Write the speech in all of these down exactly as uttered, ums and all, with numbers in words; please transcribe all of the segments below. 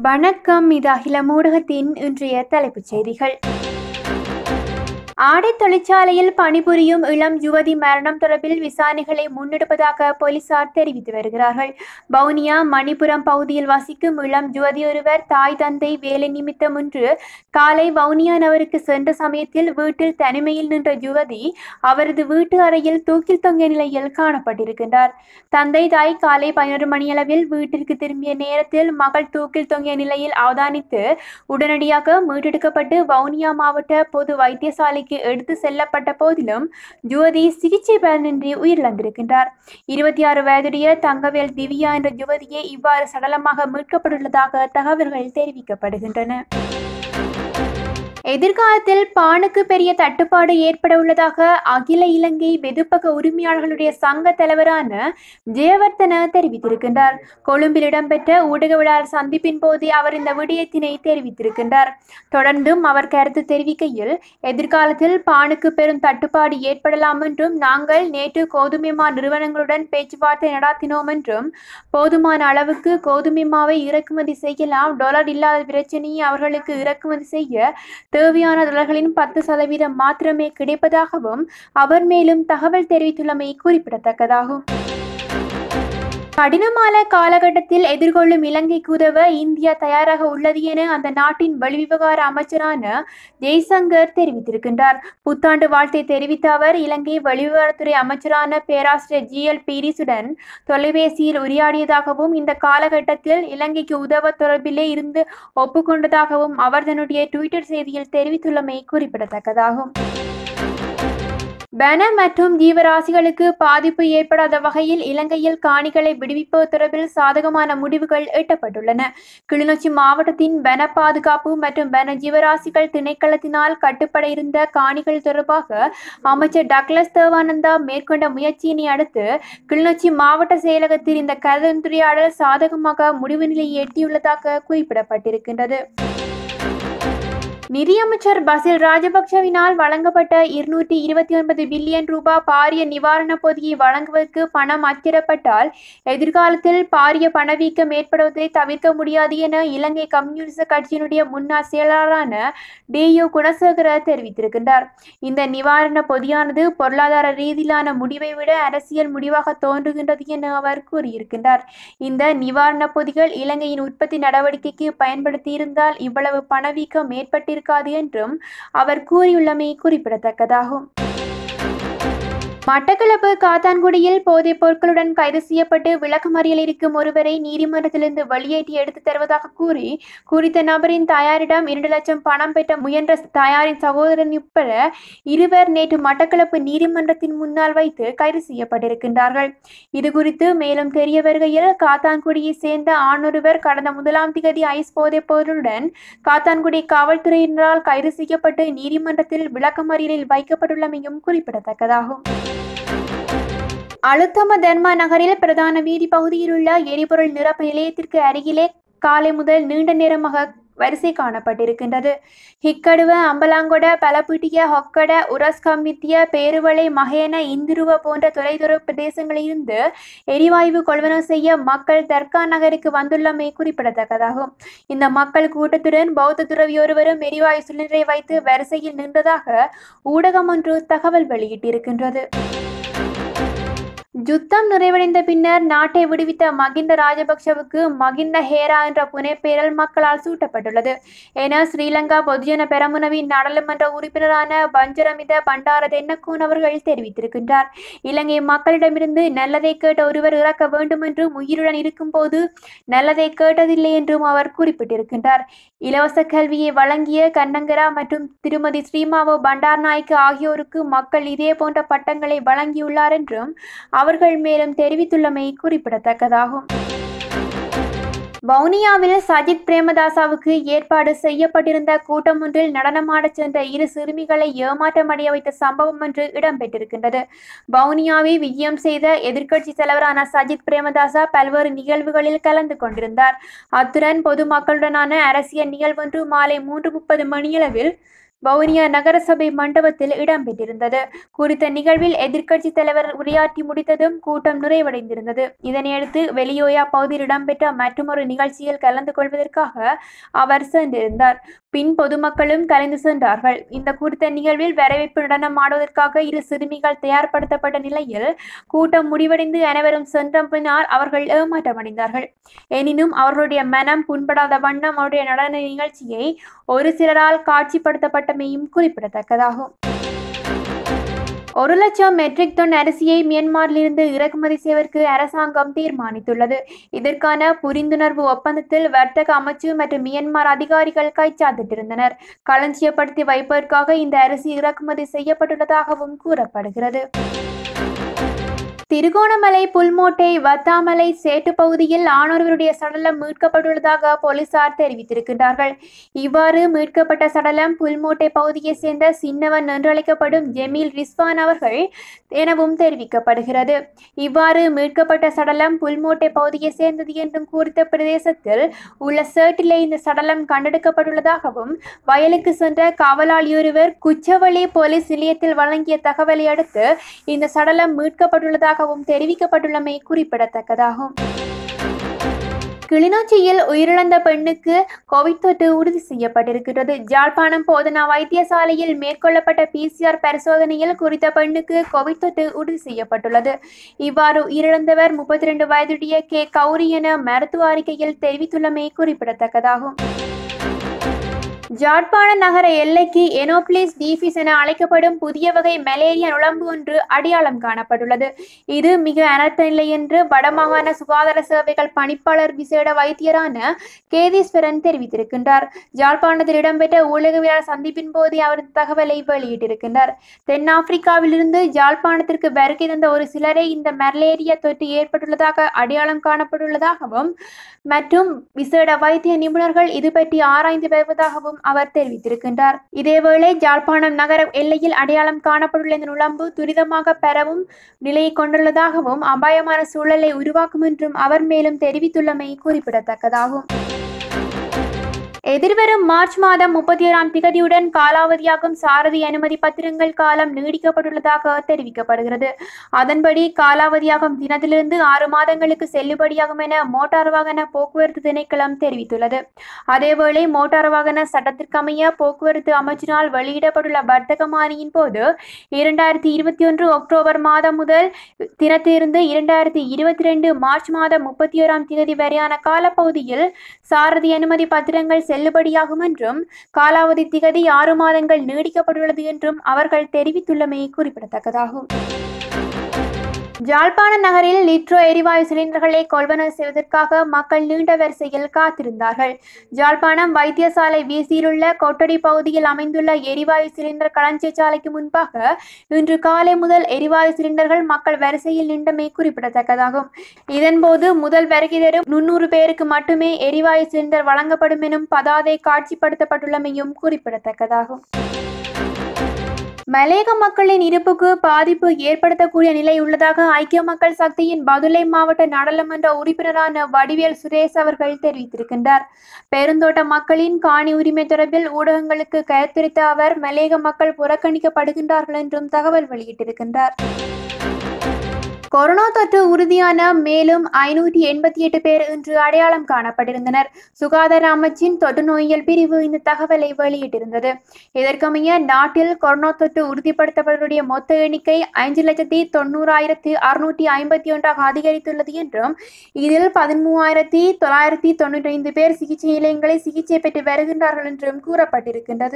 வணக்கம். இது அகில ஊடகத்தின் இன்றைய தலைப்புச் செய்திகள். ஆடை தொழிற்சாலையில் பணிபுரியும் இளம் யுவதி மரணம் தொடர்பில் விசாரணைகளை முன்னெடுப்பதாக போலீசார் தெரிவித்து வருகிறார்கள். வவுனியா மணிபுரம் பகுதியில் வசிக்கும் இளம் யுவதி ஒருவர் தாய் தந்தை வேலை நிமித்தம் இன்று காலை வவுனியா நகருக்கு சென்ற சமயத்தில் வீட்டில் தனிமையில் நின்ற யுவதி அவரது வீட்டு அறையில் தூக்கில் தொங்கிய நிலையில் காணப்பட்டிருக்கின்றார். தந்தை தாய் காலை பதினொரு மணியளவில் வீட்டிற்கு திரும்பிய நேரத்தில் மகள் தூக்கில் தொங்கிய நிலையில் அவதானித்து உடனடியாக மீட்டெடுக்கப்பட்டு வவுனியா மாவட்ட பொது வைத்தியசாலைக்கு எடுத்து செல்லப்பட்ட போதிலும் யுவதி சிகிச்சை பலனின்றி உயிரிழந்திருக்கின்றார். இருபத்தி ஆறு வயதுடைய தங்கவேல் திவ்யா என்ற யுவதியே இவ்வாறு சடலமாக மீட்கப்பட்டுள்ளதாக தகவல்கள் தெரிவிக்கப்படுகின்றன. எதிர்காலத்தில் பானுக்கு பெரிய தட்டுப்பாடு ஏற்பட உள்ளதாக அகில இலங்கை வெதுப்பக உரிமையாளர்களுடைய சங்க தலைவரான ஜெயவர்தன தெரிவித்திருக்கின்றார். கொழும்பில் இடம்பெற்ற ஊடகவியலாளர் சந்திப்பின் போதே அவர் இந்த விடயத்தினை தெரிவித்திருக்கின்றார். தொடர்ந்தும் அவர் கருத்து தெரிவிக்கையில், எதிர்காலத்தில் பானுக்கு பெரும் தட்டுப்பாடு ஏற்படலாம் என்றும் நாங்கள் நேற்று கோதுமை மா நிறுவனங்களுடன் பேச்சுவார்த்தை நடாத்தினோம் என்றும் போதுமான அளவுக்கு கோதுமை மாவை இறக்குமதி செய்யலாம், டாலர் இல்லாத பிரச்சனையை அவர்களுக்கு இறக்குமதி செய்ய தேவையான டாலர்களின் பத்து சதவீதம் மாத்திரமே கிடைப்பதாகவும் அவர் மேலும் தகவல் தெரிவித்துள்ளமை குறிப்பிடத்தக்கதாகும். கடினமான காலகட்டத்தில் எதிர்கொள்ளும் இலங்கைக்கு உதவ இந்தியா தயாராக உள்ளது என அந்த நாட்டின் வெளிவிவகார அமைச்சரான ஜெய்சங்கர் தெரிவித்திருக்கின்றார். புத்தாண்டு வாழ்த்தை தெரிவித்த அவர் இலங்கை வெளிவிவகாரத்துறை அமைச்சரான பேராசிரியர் ஜி எல் பீரிஸுடன் தொலைபேசியில் உரையாடியதாகவும் இந்த காலகட்டத்தில் இலங்கைக்கு உதவ தொடர்பிலே இருந்து ஒப்புக்கொண்டதாகவும் அவர் தன்னுடைய ட்விட்டர் செய்தியில் தெரிவித்துள்ளமை குறிப்பிடத்தக்கதாகும். வன மற்றும் ஜீவராசிகளுக்கு பாதிப்பு ஏற்படாத வகையில் இலங்கையில் காணிகளை விடுவிப்பது தொடர்பில் சாதகமான முடிவுகள் எட்டப்பட்டுள்ளன. கிளிநொச்சி மாவட்டத்தின் வன பாதுகாப்பு மற்றும் வன ஜீவராசிகள் திணைக்களத்தினால் கட்டுப்பட இருந்த காணிகள் தொடர்பாக அமைச்சர் டக்ளஸ் தேவானந்தா மேற்கொண்ட முயற்சியினை அடுத்து கிளிநொச்சி மாவட்ட செயலகத்தில் இந்த கலந்துரையாடல் சாதகமாக முடிவு நிலையை எட்டியுள்ளதாக குறிப்பிடப்பட்டிருக்கின்றது. நிதியமைச்சர் பசில் ராஜபக்சவினால் வழங்கப்பட்ட இருநூற்றி இருபத்தி ஒன்பது பில்லியன் ரூபாய் பாரிய நிவாரண பொதியை வழங்குவதற்கு பணம் அச்சிடப்பட்டால் எதிர்காலத்தில் பாரிய பணவீக்கம் ஏற்படுவதை தவிர்க்க முடியாது என இலங்கை கம்யூனிஸ்ட் கட்சியினுடைய முன்னாள் செயலாளரான டி யு குணசேகர தெரிவித்திருக்கின்றார். இந்த நிவாரண பொதியானது பொருளாதார ரீதியிலான முடிவை விட அரசியல் முடிவாக தோன்றுகின்றது என அவர் கூறியிருக்கின்றார். இந்த நிவாரண பொதிகள் இலங்கையின் உற்பத்தி நடவடிக்கைக்கு பயன்படுத்தியிருந்தால் இவ்வளவு பணவீக்கம் ஏற்பட்டிருக்க என்றும் அவர் கூறியுள்ளமை குறிப்பிடத்தக்கதாகும். மட்டக்களப்பு காத்தான்குடியில் போதைப் பொருட்களுடன் கைது செய்யப்பட்டு விளக்கமறியலில் இருக்கும் ஒருவரை நீதிமன்றத்திலிருந்து வெளியேற்றி எடுத்து தருவதாக கூறி குறித்த நபரின் தாயாரிடம் இரண்டு லட்சம் பணம் பெற்ற முயன்ற தாயாரின் சகோதரன் உட்பட இருவர் நேற்று மட்டக்களப்பு நீதிமன்றத்தின் முன்னால் வைத்து கைது செய்யப்பட்டிருக்கின்றார்கள். இதுகுறித்து மேலும் தெரிய வருகையில் காத்தான்குடியை சேர்ந்த ஆணொருவர் கடந்த முதலாம் திகதி ஐஸ் போதைப் பொருளுடன் காத்தான்குடி காவல்துறையினரால் கைது செய்யப்பட்டு நீதிமன்றத்தில் விளக்கமறியலில் வைக்கப்பட்டுள்ளமையும் குறிப்பிடத்தக்கதாகும். அழுத்தம தர்மா நகரில் பிரதான வீதி பகுதியில் உள்ள எரிபொருள் நிரப்பு நிலையத்திற்கு அருகிலே காலை முதல் நீண்ட நேரமாக வரிசை காணப்பட்டிருக்கின்றது. ஹிக்கடுவ, அம்பலாங்கொட, பலப்பிட்டிய, ஹொக்கட, உரஸ்கம்பித்திய, பேருவளை, மகேன, இந்துருவ போன்ற தொலைதூர பிரதேசங்களிலிருந்து எரிவாயு கொள்வனவு செய்ய மக்கள் தர்கா நகருக்கு வந்துள்ளமை குறிப்பிடத்தக்கதாகும். இந்த மக்கள் கூட்டத்துடன் பௌத்த துறவியொருவரும் எரிவாயு சிலிண்டரை வைத்து வரிசையில் நின்றதாக ஊடகம் ஒன்று தகவல் வெளியிட்டிருக்கின்றது. யுத்தம் நிறைவடைந்த பின்னர் நாட்டை விடுவித்த மகிந்த ராஜபக்சவுக்கு மகிந்த ஹேரா என்ற புனைப்பெயரில் மக்களால் சூட்டப்பட்டுள்ளது என ஸ்ரீலங்கா பொதுஜன பெரமுனவின் நாடாளுமன்ற உறுப்பினரான பஞ்சரமித பண்டார தென்னக்கூன் அவர்கள் தெரிவித்திருக்கின்றார். இலங்கை மக்களிடமிருந்து நல்லதை கேட்ட ஒருவர் இறக்க வேண்டும் என்றும் உயிருடன் இருக்கும் போது நல்லதை கேட்டதில்லை என்றும் அவர் குறிப்பிட்டிருக்கின்றார். இலவச கல்வியை வழங்கிய கண்ணங்கரா மற்றும் திருமதி ஸ்ரீமாவோ பண்டார்நாயக்க ஆகியோருக்கு மக்கள் இதே போன்ற பட்டங்களை வழங்கியுள்ளார் என்றும் அவர்கள் மேலும் தெரிவித்துள்ளமை குறிப்பிடத்தக்கதாகும். வவுனியாவில் சஜித் பிரேமதாசவுக்கு ஏற்பாடு செய்யப்பட்டிருந்த கூட்டம் ஒன்றில் நடனமாடச் சென்ற இரு சிறுமிகளை ஏமாற்றமடைய வைத்த சம்பவம் ஒன்று இடம்பெற்றிருக்கின்றது. வவுனியாவை விஜயம் செய்த எதிர்க்கட்சி தலைவரான சஜித் பிரேமதாசா பல்வேறு நிகழ்வுகளில் கலந்து கொண்டிருந்தார். அத்துடன் பொதுமக்களுடனான அரசியல் நிகழ்வொன்று மாலை மூன்று முப்பது மணியளவில் வவுனியா நகரசபை மண்டபத்தில் இடம்பெற்றிருந்தது. குறித்த நிகழ்வில் எதிர்க்கட்சி தலைவர் உரையாற்றி முடித்ததும் கூட்டம் நிறைவடைந்திருந்தது. இதனையடுத்து வெளியோயா பகுதியில் இடம்பெற்ற மற்றொரு நிகழ்ச்சியில் கலந்து கொள்வதற்காக அவர் சென்றிருந்தார். பின் பொதுமக்களும் கலந்து சென்றார்கள். இந்த குறித்த நிகழ்வில் வரவேற்பு நடனம் ஆடுவதற்காக இரு சிறுமிகள் தயார்படுத்தப்பட்ட நிலையில் கூட்டம் முடிவடைந்து அனைவரும் சென்ற பின்னால் அவர்கள் ஏமாற்றமடைந்தார்கள். எனினும் அவர்களுடைய மனம் புண்படாத வண்ணம் அவருடைய நடன நிகழ்ச்சியை ஒரு சிலரால் காட்சிப்படுத்தப்பட்டமையும் குறிப்பிடத்தக்கதாகும். ஒரு லட்சம் மெட்ரிக் டன் அரிசியை மியான்மரிலிருந்து இறக்குமதி செய்வதற்கு அரசாங்கம் தீர்மானித்துள்ளது. இதற்கான புரிந்துணர்வு ஒப்பந்தத்தில் வர்த்தக அமைச்சு மற்றும் மியான்மர் அதிகாரிகள் கைச்சாத்திட்டிருந்தனர். களஞ்சியப்படுத்தி வைப்பதற்காக இந்த அரிசி இறக்குமதி செய்யப்பட்டுள்ளதாகவும் கூறப்படுகிறது. திருகோணமலை புல்மோட்டை வத்தாமலை சேட்டு பகுதியில் ஆணொருவருடைய சடலம் மீட்கப்பட்டுள்ளதாக போலீசார் தெரிவித்திருக்கின்றார்கள். இவ்வாறு மீட்கப்பட்ட சடலம் புல்மோட்டை பகுதியை சேர்ந்த சின்னவன் என்றழைக்கப்படும் ஜெமீல் ரிஸ்வான் அவர்கள் எனவும் தெரிவிக்கப்படுகிறது. இவ்வாறு மீட்கப்பட்ட சடலம் புல்மோட்டை பகுதியை சேர்ந்தது என்றும் குறித்த பிரதேசத்தில் உள்ள சேட்டிலே இந்த சடலம் கண்டெடுக்கப்பட்டுள்ளதாகவும் வயலுக்கு சென்ற காவலாளியொருவர் குச்சவெளி போலீஸ் நிலையத்தில் வழங்கிய தகவலை அடுத்து இந்த சடலம் மீட்கப்பட்டுள்ளதாக தெரிவிக்கப்பட்டுள்ளமை குறிப்பிடத்தக்கதாகும். கிளிநொச்சியில் உயிரிழந்த பெண்ணுக்கு கோவிட் தொற்று உறுதி செய்யப்பட்டிருக்கிறது. ஜாழ்ப்பாணம் போதனா வைத்தியசாலையில் மேற்கொள்ளப்பட்ட பிசிஆர் பரிசோதனையில் குறித்த பெண்ணுக்கு கோவிட் தொற்று உறுதி செய்யப்பட்டுள்ளது. இவ்வாறு உயிரிழந்தவர் முப்பத்தி இரண்டு வயதுடைய கே கௌரி என மருத்துவ அறிக்கையில் தெரிவித்துள்ளமை குறிப்பிடத்தக்கதாகும். ஜாழ்ப்பாண நகர எல்லைக்கு எனோபிலிஸ் டீஃபிஸ் என அழைக்கப்படும் புதிய வகை மலேரியா நுளம்பு ஒன்று அடையாளம் காணப்பட்டுள்ளது. இது மிக அனர்த்த நிலை என்று வடமாகாண சுகாதார சேவைகள் பணிப்பாளர் விசேட வைத்தியரான கேதீஸ்வரன் தெரிவித்திருக்கின்றார். ஜாழ்ப்பாணத்தில் இடம்பெற்ற ஊடகவியலாளர் சந்திப்பின் போது அவர் தகவலை வெளியிட்டிருக்கின்றார். தென்னாப்பிரிக்காவிலிருந்து ஜாழ்ப்பாணத்திற்கு வருகை தந்த ஒரு சிலரை இந்த மலேரியா தொற்று ஏற்பட்டுள்ளதாக அடையாளம் காணப்பட்டுள்ளதாகவும் மற்றும் விசேட வைத்திய நிபுணர்கள் இது பற்றி ஆராய்ந்து வருவதாகவும் அவர் தெரிவித்திருக்கின்றார். இதேவேளை ஜாழ்ப்பாணம் நகர எல்லையில் அடையாளம் காணப்பட்டுள்ள இந்த நுளம்பு துரிதமாக பரவும் நிலையை கொண்டுள்ளதாகவும் அபாயமான சூழலை உருவாக்கும் என்றும் அவர் மேலும் தெரிவித்துள்ளமை குறிப்பிடத்தக்கதாகும். எதிர்வரும் மார்ச் மாதம் முப்பத்தி ஏழாம் திகதியுடன் காலாவதியாகும் சாரதி அனுமதி பத்திரங்கள் காலம் நீடிக்கப்பட்டுள்ளதாக தெரிவிக்கப்படுகிறது. அதன்படி காலாவதியாகும் தினத்திலிருந்து ஆறு மாதங்களுக்கு செல்லுபடியாகும் என மோட்டார் வாகன போக்குவரத்து திணைக்களம் தெரிவித்துள்ளது. அதேவேளை மோட்டார் வாகன சட்டத்திற்கமைய போக்குவரத்து அமைச்சினால் வெளியிடப்பட்டுள்ள வர்த்தகமானியின் போது இரண்டாயிரத்தி இருபத்தி ஒன்று அக்டோபர் மாதம் முதல் தினத்திலிருந்து இரண்டாயிரத்தி இருபத்தி இரண்டு மார்ச் மாதம் முப்பத்தி ஓராம் திகதி வரையான காலப்பகுதியில் சாரதி அனுமதி பத்திரங்கள் செல்லுபடியாகும் என்றும் காலாவதி திகதி ஆறு மாதங்கள் நீடிக்கப்பட்டுள்ளது என்றும் அவர்கள் தெரிவித்துள்ளமை குறிப்பிடத்தக்கதாகும். ஜாழ்ப்பாண நகரில் லிட்ரோ எரிவாயு சிலிண்டர்களை கொள்வனவு செய்வதற்காக மக்கள் நீண்ட வரிசையில் காத்திருந்தார்கள். ஜாழ்ப்பாணம் வைத்தியசாலை வீசியிலுள்ள கொட்டடி பகுதியில் அமைந்துள்ள எரிவாயு சிலிண்டர் களஞ்சியசாலைக்கு முன்பாக இன்று காலை முதல் எரிவாயு சிலிண்டர்கள் மக்கள் வரிசையில் நின்றமை குறிப்பிடத்தக்கதாகும். இதன்போது முதல் வருகை தரும் முன்னூறு பேருக்கு மட்டுமே எரிவாயு சிலிண்டர் வழங்கப்படும் எனும் பதாதை காட்சிப்படுத்தப்பட்டுள்ளமையும் குறிப்பிடத்தக்கதாகும். மலையக மக்களின் இருப்புக்கு பாதிப்பு ஏற்படுத்தக்கூடிய நிலை உள்ளதாக ஐக்கிய மக்கள் சக்தியின் பதுளை மாவட்ட நாடாளுமன்ற உறுப்பினரான வடிவேல் சுரேஷ் அவர்கள் தெரிவித்திருக்கின்றார். பெருந்தோட்ட மக்களின் காணி உரிமை தொடர்பில் ஊடகங்களுக்கு கருத்துரைத்த அவர் மலையக மக்கள் புறக்கணிக்கப்படுகின்றார்கள் என்றும் தகவல் வெளியிட்டிருக்கின்றார். கொரோனா தொற்று உறுதியான மேலும் ஐநூற்றி எண்பத்தி எட்டு பேர் இன்று அடையாளம் காணப்பட்டிருந்தனர். சுகாதார அமைச்சின் தொற்று நோயியல் பிரிவு இந்த தகவலை வெளியிட்டிருந்தது. இதற்கமைய நாட்டில் கொரோனா தொற்று உறுதிப்படுத்தப்பட்டவருடைய மொத்த எண்ணிக்கை ஐந்து லட்சத்தி தொண்ணூறாயிரத்தி அறுநூற்றி ஐம்பத்தி ஒன்றாக அதிகரித்துள்ளது என்றும் இதில் பதிமூவாயிரத்தி தொள்ளாயிரத்தி தொண்ணூற்றி ஐந்து பேர் சிகிச்சை நிலையங்களில் சிகிச்சை பெற்று வருகின்றார்கள் என்றும் கூறப்பட்டிருக்கின்றது.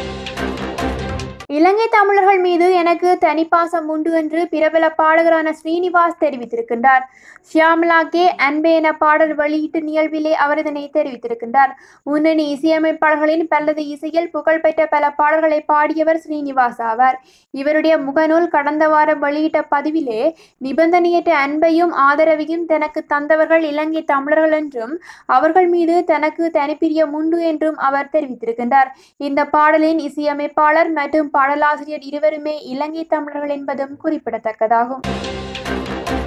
இலங்கை தமிழர்கள் மீது எனக்கு தனிப்பாசம் உண்டு என்று பிரபல பாடகரான ஸ்ரீனிவாஸ் தெரிவித்திருக்கின்றார். ஷியாமலா கே அன்பே என பாடல் வெளியீட்டு நிகழ்விலே அவர் இதனை தெரிவித்திருக்கின்றார். முன்னணி இசையமைப்பாளர்களின் பலது இசையில் புகழ்பெற்ற பல பாடல்களை பாடியவர் ஸ்ரீனிவாஸ் ஆவார். இவருடைய முகநூல் கடந்த வாரம் வெளியிட்ட பதிவிலே நிபந்தனையற்ற அன்பையும் ஆதரவையும் தனக்கு தந்தவர்கள் இலங்கை தமிழர்கள் என்றும் அவர்கள் மீது தனக்கு தனிப்பிரியம் உண்டு என்றும் அவர் தெரிவித்திருக்கின்றார். இந்த பாடலின் இசையமைப்பாளர் மற்றும் பாடலாசிரியர் இருவருமே இலங்கை தமிழர்கள் என்பதும் குறிப்பிடத்தக்கதாகும்.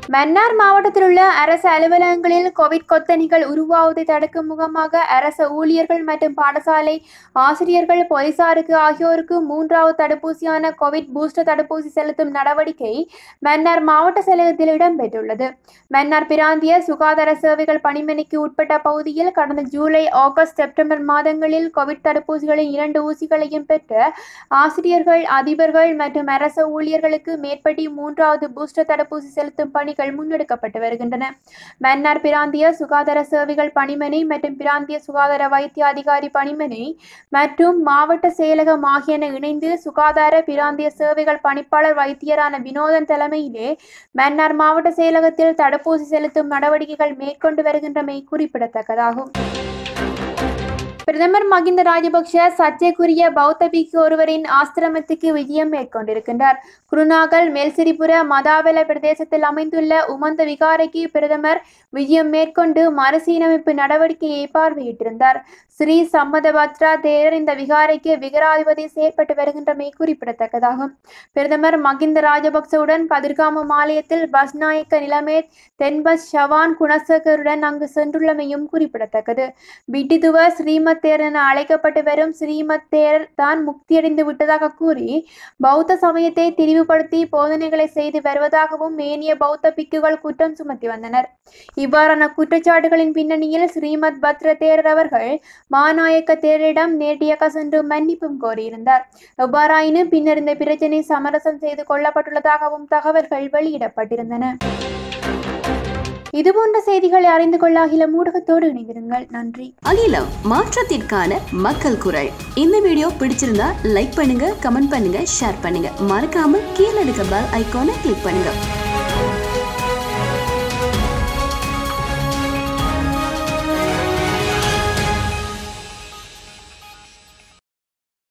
மன்னார் மாவட்டத்தில் உள்ள அரசு அலுவலகங்களில் கோவிட் கொத்தணிகள் உருவாவதை தடுக்கும் முகமாக அரசு ஊழியர்கள் மற்றும் பாடசாலை ஆசிரியர்கள் போலீசாருக்கு ஆகியோருக்கு மூன்றாவது தடுப்பூசியான கோவிட் பூஸ்டர் தடுப்பூசி செலுத்தும் நடவடிக்கை மன்னார் மாவட்ட செயலகத்தில் இடம்பெற்றுள்ளது. மன்னார் பிராந்திய சுகாதார சேவைகள் பணிமனைக்கு உட்பட்ட பகுதியில் கடந்த ஜூலை ஆகஸ்ட் செப்டம்பர் மாதங்களில் கோவிட் தடுப்பூசிகளின் இரண்டு ஊசிகளையும் பெற்ற ஆசிரியர்கள் அதிபர்கள் மற்றும் அரசு ஊழியர்களுக்கு மேற்படி மூன்றாவது பூஸ்டர் தடுப்பூசி செலுத்தும் பணிகள் முன்னெடுக்கப்பட்டு வருகின்றன. மன்னார் பிராந்திய சுகாதார சேவைகள் பணிமனை மற்றும் பிராந்திய சுகாதார வைத்திய அதிகாரி பணிமனை மற்றும் மாவட்ட செயலகம் ஆகியன இணைந்து சுகாதார பிராந்திய சேவைகள் பணிப்பாளர் வைத்தியரான வினோதன் தலைமையிலே மன்னார் மாவட்ட செயலகத்தில் தடுப்பூசி செலுத்தும் நடவடிக்கைகள் மேற்கொண்டு வருகின்றமை குறிப்பிடத்தக்கதாகும். பிரதமர் மகிந்த ராஜபக்ஷ சர்ச்சைக்குரிய பௌத்த பிக்கு ஒருவரின் ஆசிரமத்துக்கு விஜயம் மேற்கொண்டிருக்கின்றார். குருநாகல் மேல்சிரிபுர மதாவெல பிரதேசத்தில் அமைந்துள்ள உமந்த விகாரைக்கு பிரதமர் விஜயம் மேற்கொண்டு மறுசீரமைப்பு நடவடிக்கையை பார்வையிட்டிருந்தார். ஸ்ரீ சம்மதபத்ரா தேரர் இந்த விகாரைக்கு விகாராதிபதி செயற்பட்டு வருகின்றமை குறிப்பிடத்தக்கதாகும். பிரதமர் மகிந்த ராஜபக்சவுடன் கதிர்காமம் ஆலயத்தில் பஸ்நாயக்க நிலைமை தென்பஸ் ஷவான் குணசேகருடன் அங்கு சென்றுள்ளமையும் குறிப்பிடத்தக்கது. விட்டிதுவ ஸ்ரீமத் தேரர் என அழைக்கப்பட்டு வரும் ஸ்ரீமத் தேரர் தான் முக்தியடைந்து விட்டதாக கூறி பௌத்த சமயத்தை திரிவுபடுத்தி போதனைகளை செய்து வருவதாகவும் ஏனைய பௌத்த பிக்குகள் குற்றம் சுமத்தி வந்தனர். இவ்வாறான குற்றச்சாட்டுகளின் பின்னணியில் ஸ்ரீமத் பத்ர தேரர் அவர்கள் மாநாயக்க தேரரிடம் நேரடியாக சென்று மன்னிப்பும் கோரியிருந்தார். எவ்வாறாயினும் பின்னர் இந்த பிரச்சினை சமரசம் செய்து கொள்ளப்பட்டுள்ளதாகவும் தகவல்கள் வெளியிடப்பட்டிருந்தன. இதுபோன்ற செய்திகளை அறிந்து கொள்ள அகிலம் ஊடகத்தோடு இணைந்திருங்கள். நன்றி. அகிலம் மாற்றத்திற்கான மக்கள் குரல். இந்த வீடியோ பிடிச்சிருந்தா லைக் பண்ணுங்க, கமெண்ட் பண்ணுங்க, ஷேர் பண்ணுங்க. மறக்காம கீழே இருக்க பெல் ஐகானை கிளிக் பண்ணுங்க.